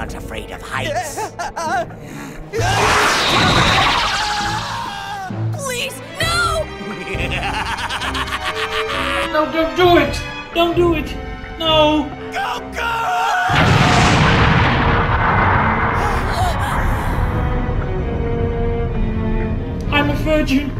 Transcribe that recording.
aren't afraid of heights. Please, no! No, don't do it! Don't do it! No! I'm a virgin.